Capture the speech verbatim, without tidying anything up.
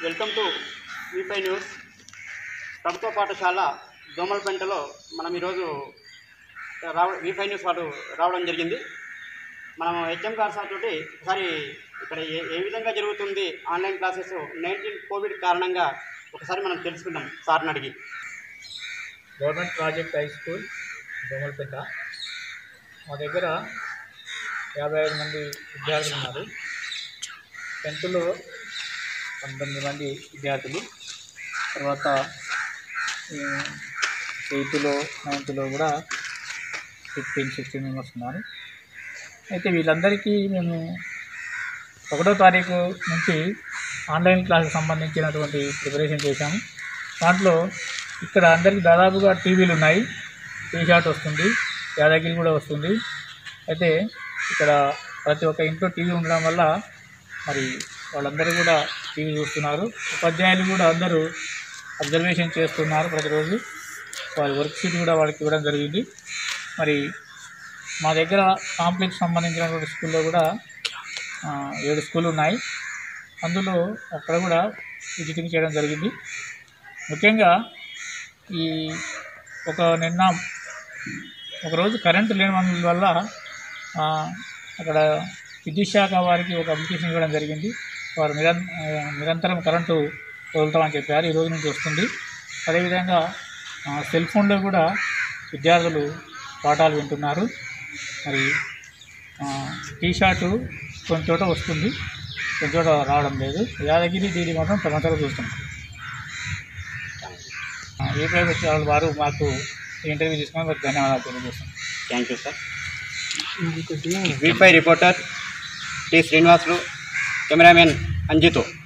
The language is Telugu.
Welcome to V five news. ప్రభుత్వ పాఠశాల దోమలపెంటలో మనం ఈరోజు రావ వి ఫైవ్ న్యూస్ వారు రావడం జరిగింది. మనం హెచ్ఎం గారు సార్ తోటి ఒకసారి ఇక్కడ ఏ ఏ విధంగా జరుగుతుంది ఆన్లైన్ క్లాసెస్ నైన్టీన్ కోవిడ్ కారణంగా ఒకసారి మనం తెలుసుకుందాం సార్ని అడిగి. Government project high school Domalapenta, మా దగ్గర యాభై ఐదు మంది విద్యార్థులు ఉన్నారు. టెన్త్లో పంతొమ్మిది మంది విద్యార్థులు, తర్వాత ఎయిత్లో నైన్త్లో కూడా ఫిఫ్టీన్ సిక్స్టీన్ మెంబర్స్ ఉన్నారు. అయితే వీళ్ళందరికీ మేము ఒకటో తారీఖు నుంచి ఆన్లైన్ క్లాస్కి సంబంధించినటువంటి ప్రిపరేషన్ చేశాము. దాంట్లో ఇక్కడ అందరికీ దాదాపుగా టీవీలు ఉన్నాయి, టీ షాట్ వస్తుంది, యాదగిరి కూడా వస్తుంది. అయితే ఇక్కడ ప్రతి ఒక్క ఇంట్లో టీవీ ఉండడం వల్ల మరి వాళ్ళందరూ కూడా టీవీ చూస్తున్నారు. ఉపాధ్యాయులు కూడా అందరూ అబ్జర్వేషన్ చేస్తున్నారు. ప్రతిరోజు వారి వర్క్ షీట్ కూడా వాళ్ళకి ఇవ్వడం జరిగింది. మరి మా దగ్గర కాంప్లెక్స్ సంబంధించినటువంటి స్కూల్లో కూడా ఏడు స్కూళ్ళు ఉన్నాయి. అందులో అక్కడ కూడా విజిటింగ్ చేయడం జరిగింది. ముఖ్యంగా ఈ ఒక నిన్న ఒకరోజు కరెంటు లేని వల్ల అక్కడ విద్యుత్ శాఖ వారికి ఒక అప్లికేషన్ ఇవ్వడం జరిగింది. వారు నిరం నిరంతరం కరెంటు వదులుతామని చెప్పారు. ఈ రోజు నుంచి వస్తుంది. అదేవిధంగా సెల్ ఫోన్లో కూడా విద్యార్థులు పాఠాలు వింటున్నారు. మరి టీ షార్టు కొన్ని చోట వస్తుంది, కొన్ని చోట రావడం లేదు. యాదగిరి దీని మాత్రం తొమ్మిది చూస్తున్నాం. ఏ ప్రైవేట్ వాళ్ళు వారు మాకు ఇంటర్వ్యూ తీసుకుని మాకు ధన్యవాదాలు తెలియజేస్తాం. Thank you sir. V five reporter T Srinivasulu, cameraman అంజితు.